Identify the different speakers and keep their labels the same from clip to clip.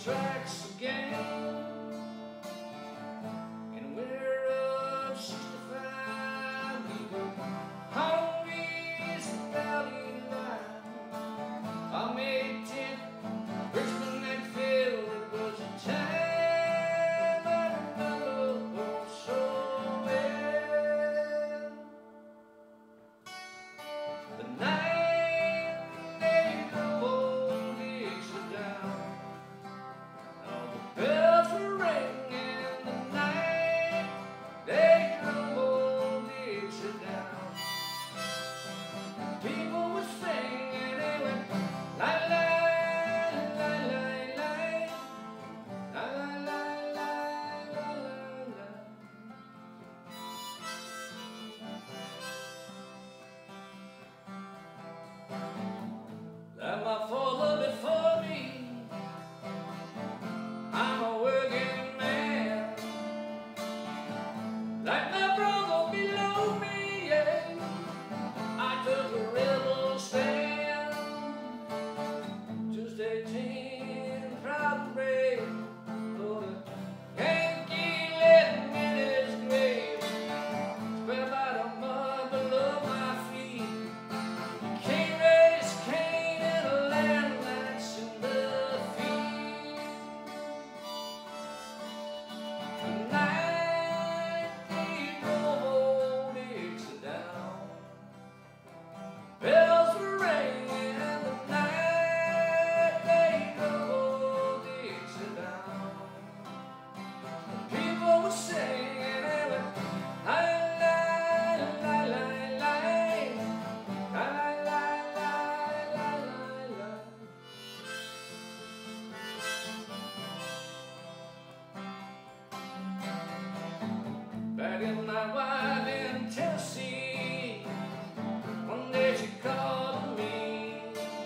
Speaker 1: tracks again, and we're up 65. We were hungry as a valley line. On May 10th, Richmond and Phil, it was a time I remember so well. The night they drove old Dixie down, all the bells were ringing. The night they drove old Dixie down, people were singing, they went la la la la la la la la la la. Like my father before me, I'm a working man. Like my brother below me, yeah, I took a rebel stand. Just 18, proud and brave, though the Yankee left me in his grave. Spread by the mud below my feet. You can't raise Cain in a land that's in the field. The night they drove old Dixie down, bells were ringing. The night they drove old Dixie down, people were singing, they went la la la la la la la la la la. Back in my wife in Tennessee, one day she called me.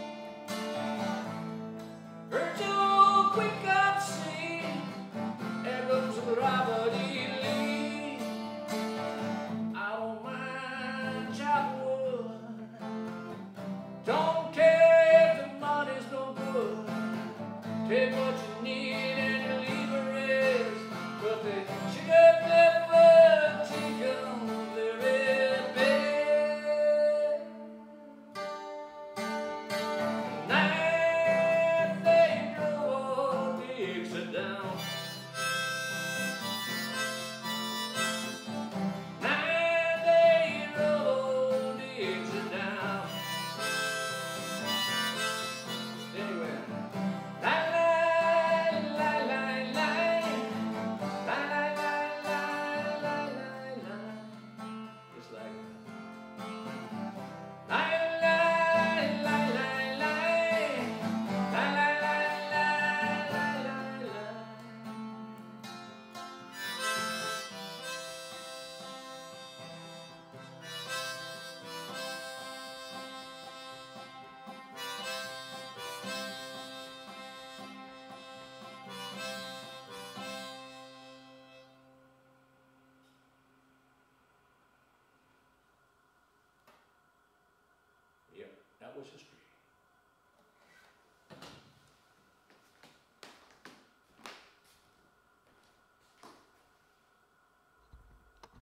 Speaker 1: Heard your quick up scene, echoes of Robert E. Lee. I don't mind chopping wood, don't care if the money's no good. Take what you need and you leave the rest. But they should have never taken the red bed. The night they drove Dixie down, night they drove Dixie down, they went la la la la la la la la la la, just like that. La la la la la la la la la la la. Yep, that was history.